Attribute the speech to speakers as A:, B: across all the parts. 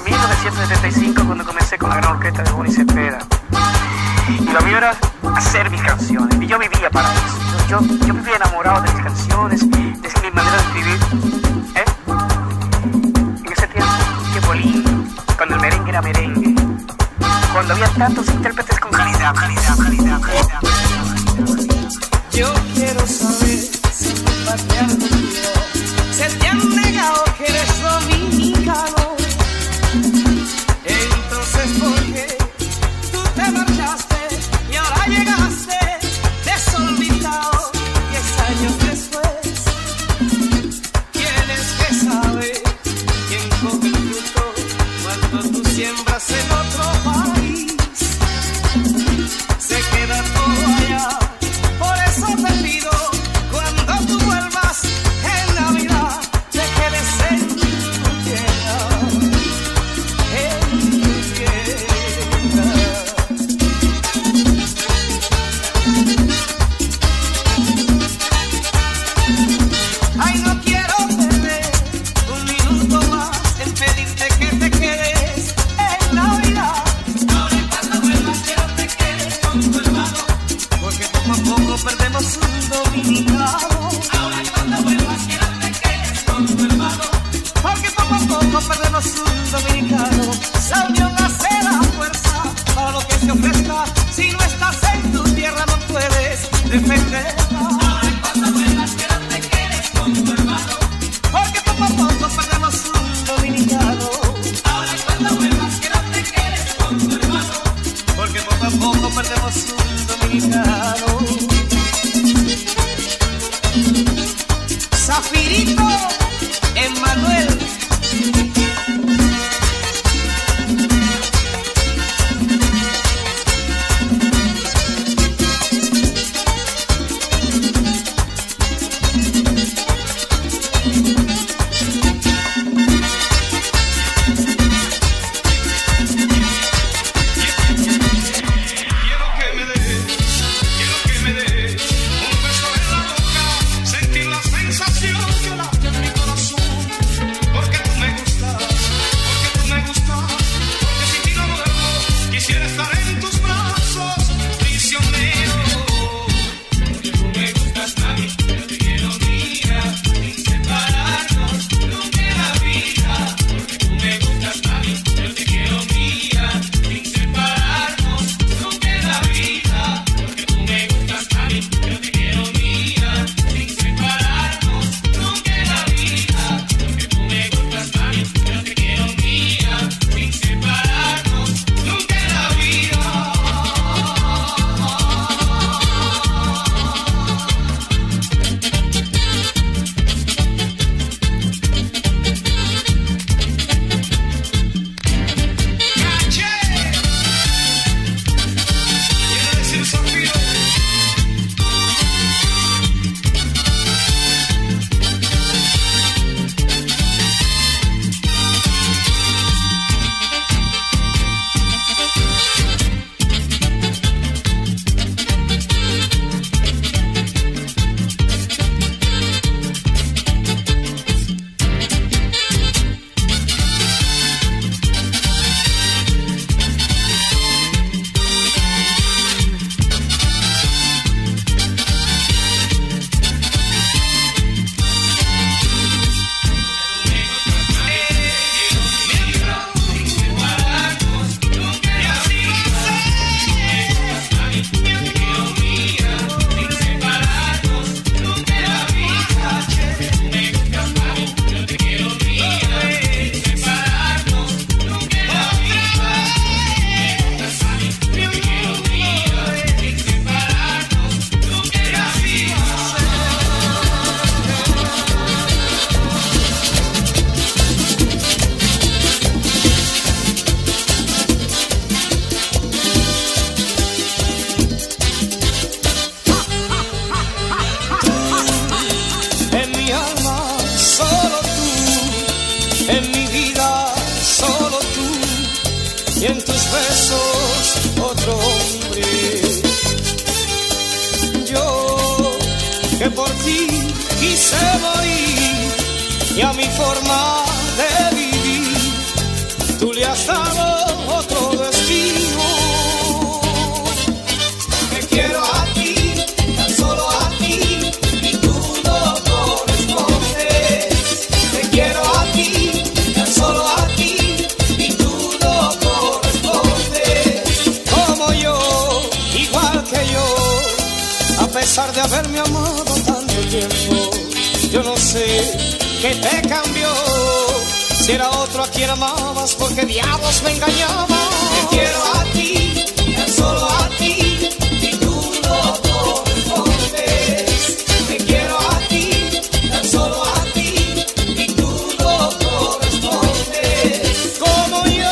A: 1975 cuando comencé con la gran orquesta de Bonnie Cepeda. Y lo mío era hacer mis canciones. Y yo vivía para eso. Yo vivía enamorado de mis canciones, de mi manera de escribir. En ese tiempo, tiempo lindo, cuando el merengue era merengue. Cuando había tantos intérpretes con calidad.
B: Yo quiero saber si tu patriarca se te han negado que eres dominicano. Entonces, ¿por qué tú te marchaste y ahora llegaste desolvidado 10 años después? Tienes que saber quién coge el fruto cuando tú siembras en otro país. Se queda todo allá. Por eso te pido, cuando tú vuelvas en Navidad, te quedes en tu tierra, en tu tierra. Ay, no quiero perder un minuto más en pedirte que te quedes en Navidad. Ahora cuando vuelvas quiero te quedes con tu hermano, porque poco a poco perdemos un dominicano. Ahora cuando vuelvas quiero te quedes con tu hermano, porque poco a poco perdemos un dominicano. La unión hace la fuerza para lo que se ofrezca. Si no estás en tu tierra no puedes defenderla. Ahora cuando vuelvas quiero te quedes con tu hermano, porque poco a poco perdemos un dominicano. Ahora cuando vuelvas quiero te quedes con tu hermano, porque poco a poco perdemos un dominicano. Zafirito Emmanuel.
C: que por ti quise morir y a mi forma de vivir tú le has dado otro destino.
B: Te quiero a ti, tan solo a ti, y tú no correspondes. Te quiero a ti, tan solo a ti, y tú no correspondes.
C: Como yo, igual que yo, a pesar de haberme amado tanto tiempo, yo no sé qué te cambió. Si era otro a quien amabas, porque diablos me engañabas.
B: Te quiero a ti, tan solo a ti, y tú no correspondes. Te quiero a ti, tan solo a ti, y tú no correspondes.
C: Como yo.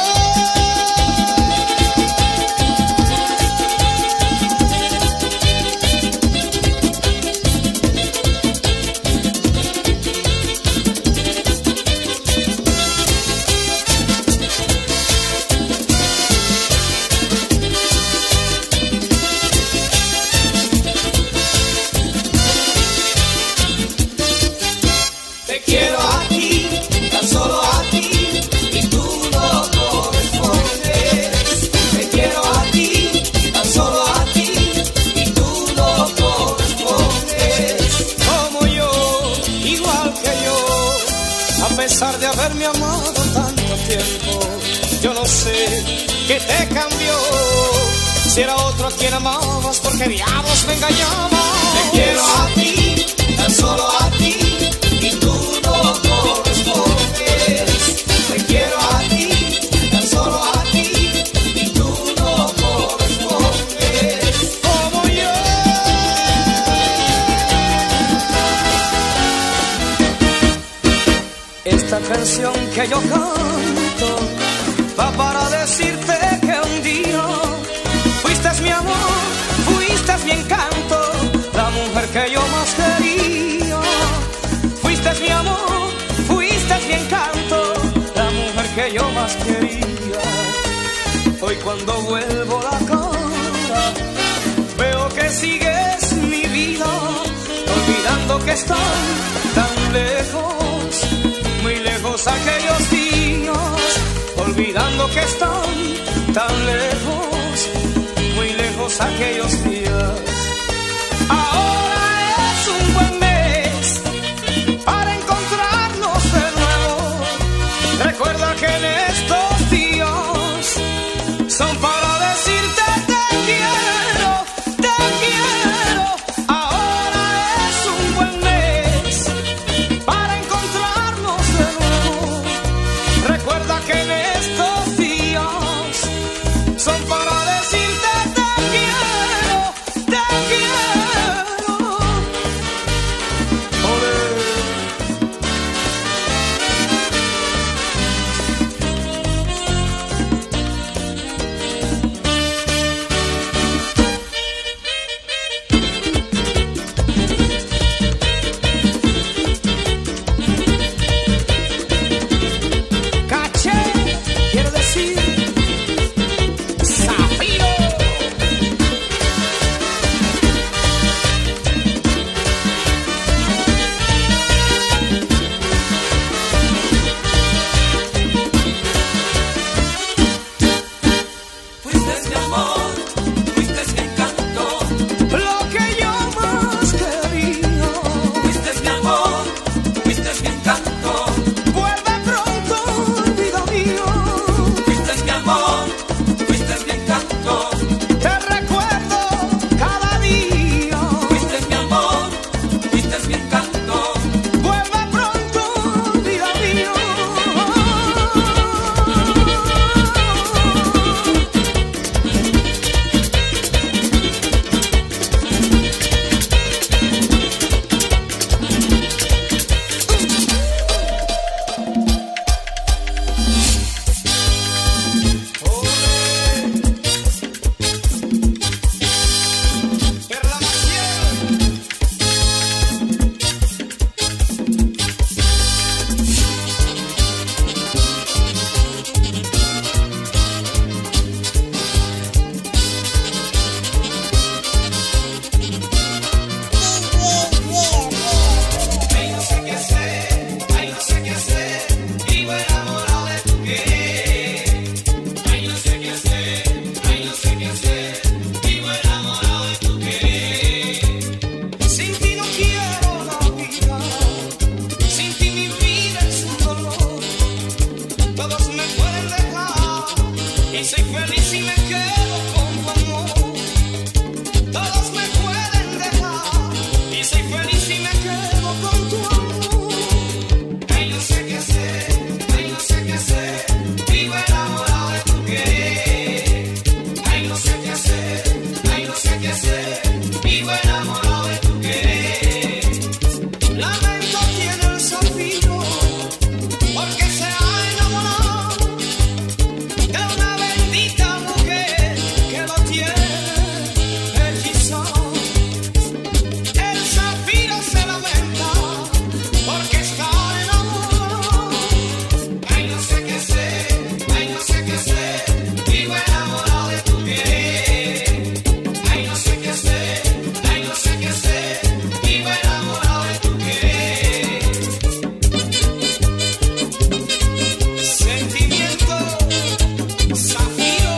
B: Te quiero a ti, tan solo a ti, y tú no correspondes. Te quiero a ti, tan solo a ti, y tú no correspondes.
C: Como yo, igual que yo, a pesar de haberme amado tanto tiempo, yo no sé qué te cambió. Si era otro a quien amabas, porque diablos me engañabas.
B: Te quiero a ti, tan solo a ti, y tú no correspondes. Te quiero a ti, tan solo a ti, y tú no correspondes.
C: Como yo. Esta canción que yo canto va para decirte que un día fuiste mi amor, fuiste mi encanto, la mujer que yo más quería. Fuiste mi amor, fuiste mi encanto, la mujer que yo más quería. Hoy cuando vuelvo la cara, veo que sigues mi vida, olvidando que están tan lejos, muy lejos aquellos días, olvidando que están tan lejos, muy lejos aquellos días. Ahora es un buen mes para encontrarnos de nuevo. Recuerda que en estos días son para decirte te quiero, te quiero. Ahora es un buen mes para encontrarnos de nuevo. Recuerda que en estos días son para decirte te quiero, te y soy feliz y me quedo con tu amor. Todos me pueden dejar y soy feliz y me quedo con tu amor. Ay, no sé qué hacer, ay, no sé qué hacer, vivo enamorado de tu querer. Ay, no sé qué hacer, ay, no sé qué hacer, vivo enamorado de tu querer. Lamento tiene el zafiro porque se ha enamorado de una bendita mujer que lo tiene hechizado. El zafiro se lamenta porque está enamorado. Ay, no sé qué hacer, ay, no sé qué hacer, vivo enamorado de tu querer. Ay, no sé qué hacer, ay, no sé qué hacer, vivo enamorado de tu querer. Sentimiento, zafiro.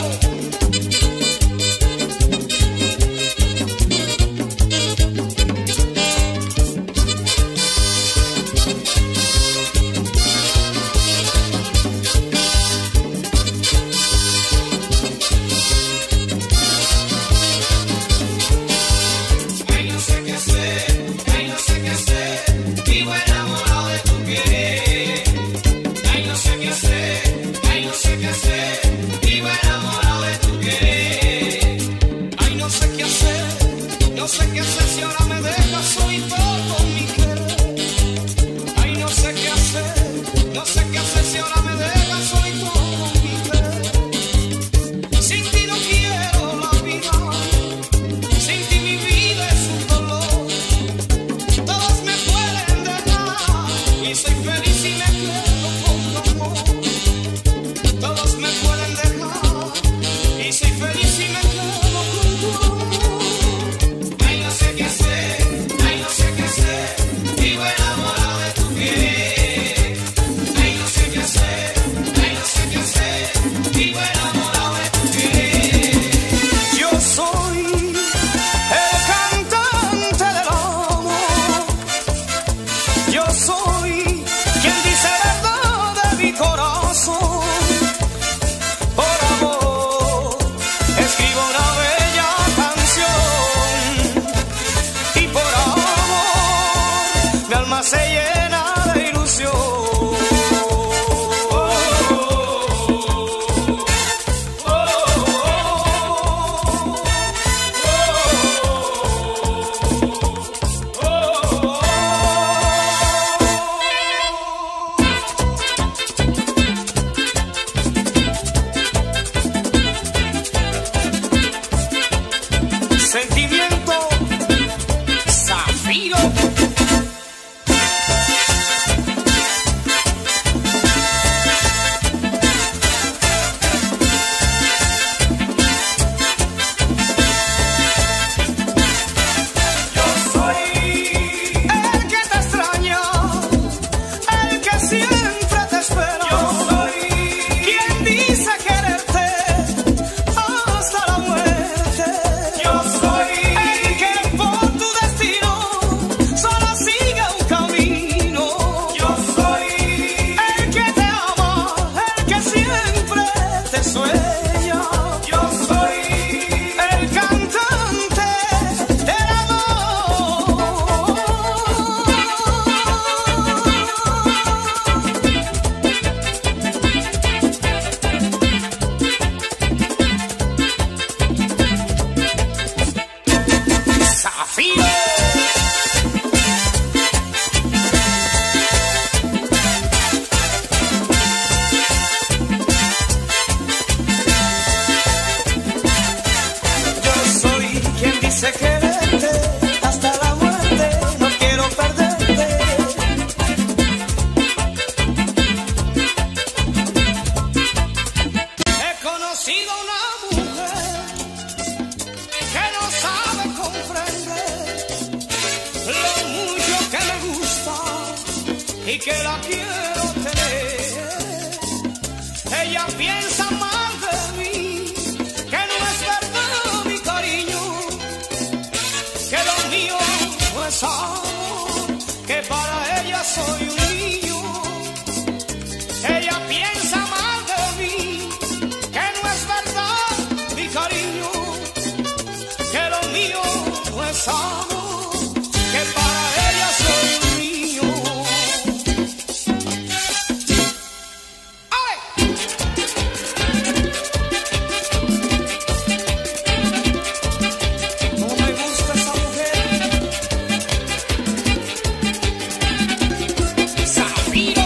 C: Ay, no sé qué hacer, ay, no sé qué hacer, vivo enamorado de tu querer. Ay, no sé qué hacer, ay, no sé qué hacer, vivo enamorado de tu querer. Ay, no sé qué hacer, no sé qué hacer si ahora me dejas soy todo mi querer. Ay, no sé qué hacer, no sé qué hacer si ahora me dejas soy todo mi querer. Sin ti no quiero la vida, sin ti mi vida es un dolor. Todos me pueden dejar y soy feliz y me quedo con tu amor. Todos me pueden dejar y soy feliz y me quedo con tu amor. Ay, no sé qué hacer, ay, no sé qué hacer, vivo enamorado de tu querer. Ay, no sé qué hacer, ay, no sé qué hacer, vivo enamorado de tu querer. Yo soy el cantante del amor. Yo soy quien dice verdad de mi corazón. Por amor escribo una bella canción y por amor mi alma se llena de ilusión. Sentimiento, zafiro. Yo soy el que te extraña, el que siempre te espera. Yo soy quien dice quererte hasta la muerte. Yo soy el que por tu destino solo sigue un camino. Yo soy el que te ama, el que siempre te sueña. Yo soy el cantante del amor. Zafiro. Yo soy quien dice quererte hasta la muerte, no quiero perderte. He conocido una mujer que no sabe comprender lo mucho que me gusta y que la quiero tener. Ella piensa mal de mí, que no es verdad mi cariño, que lo mío no es amor, que para ella soy un niño. Ella piensa mal de mí, que no es verdad. besamos, que para ella soy un niño. ¡Ay! ¿Cómo me gusta esa mujer? ¡Zafiro!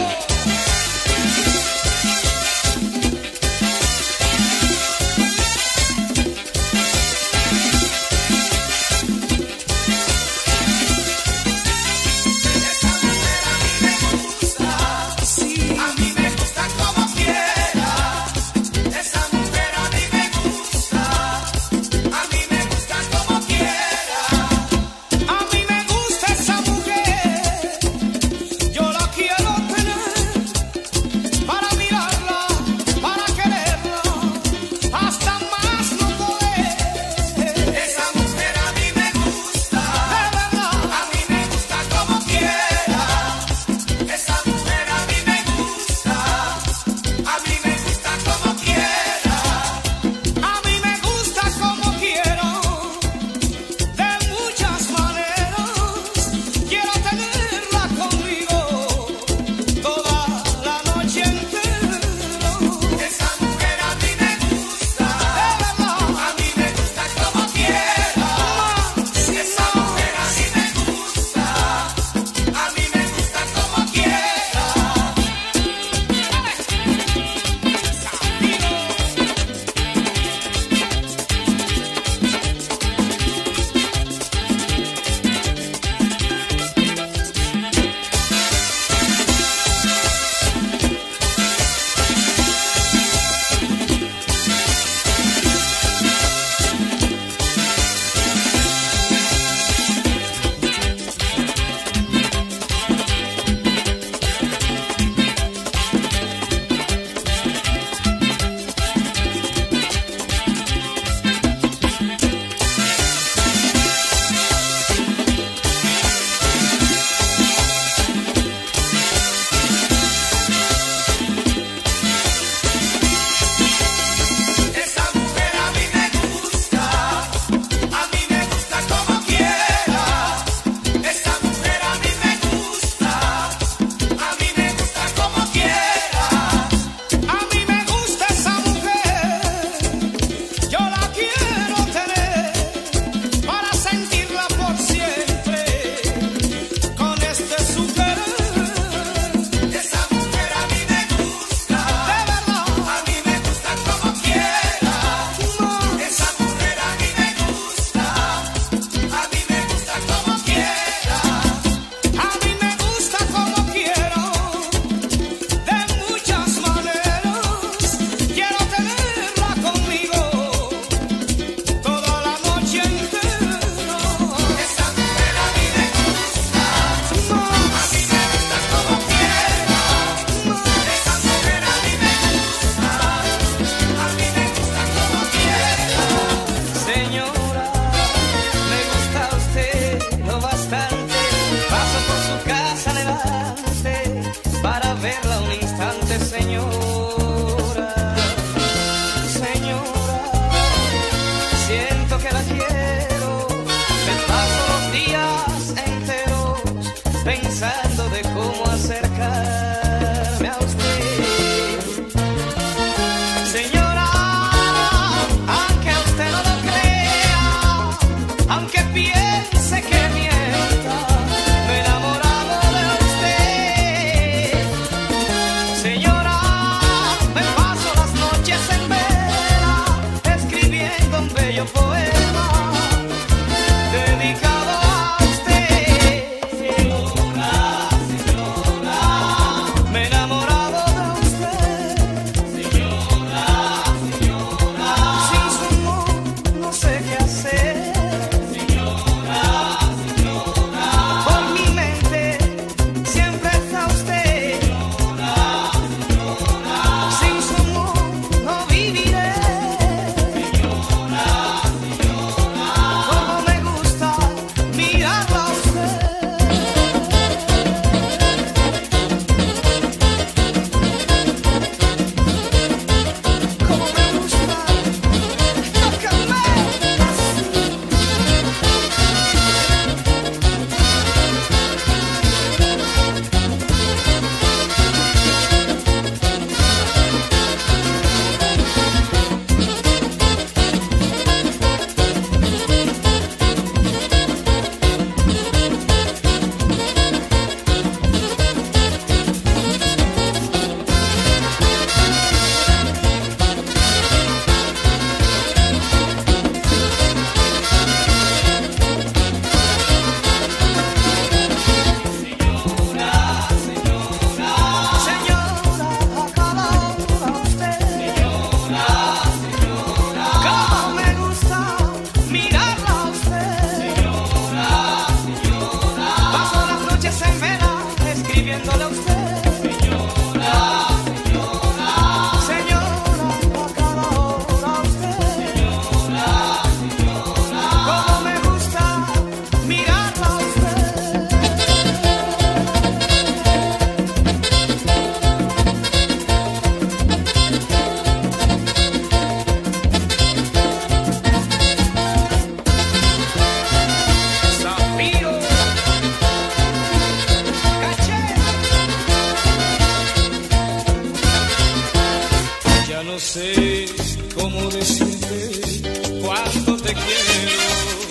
C: cómo decirte cuánto te quiero.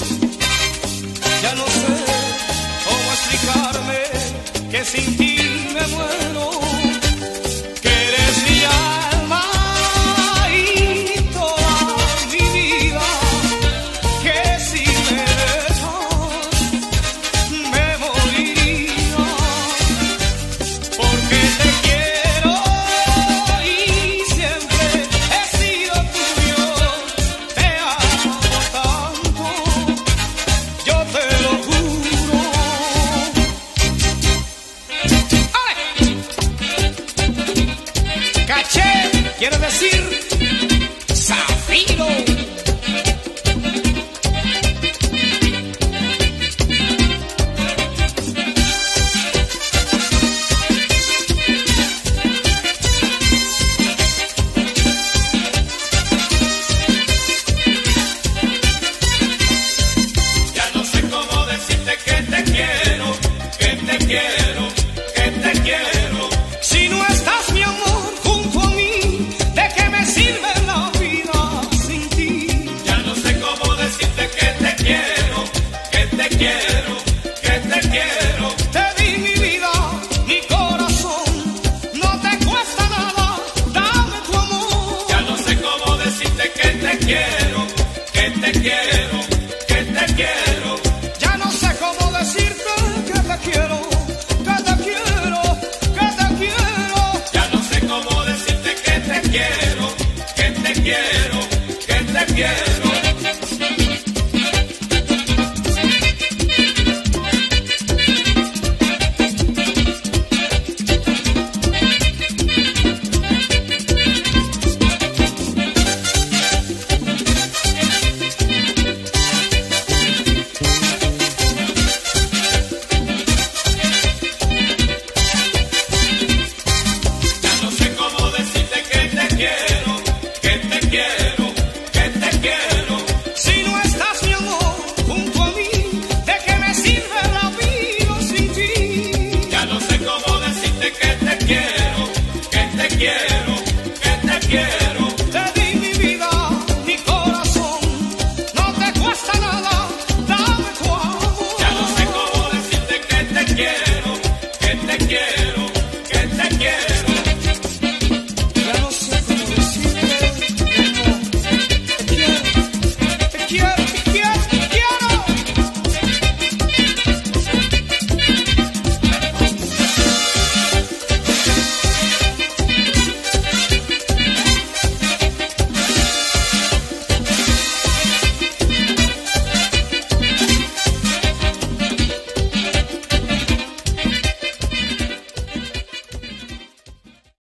C: Ya no sé cómo explicarme que sin ti me muero, que eres mi alma y toda mi vida, que si me dejas me moriría, porque te quiero y siempre he sido tuyo, te amo tanto, yo te lo juro. Caché quiere decir zafiro.
B: Ya no sé cómo decirte que te quiero, que te quiero, que te quiero.
C: Si no estás, mi amor, junto a mí, ¿de qué me sirve la vida sin ti?
B: Ya no sé cómo decirte que te quiero, que te quiero, que te quiero.
C: Te di mi vida, mi corazón, no te cuesta nada, dame tu amor.
B: Ya no sé cómo decirte que te quiero, que te quiero, que te quiero.
C: Ya no sé cómo decirte que te quiero, que te quiero, que te quiero.
B: Ya no sé cómo decirte que te quiero, que te quiero, que te quiero.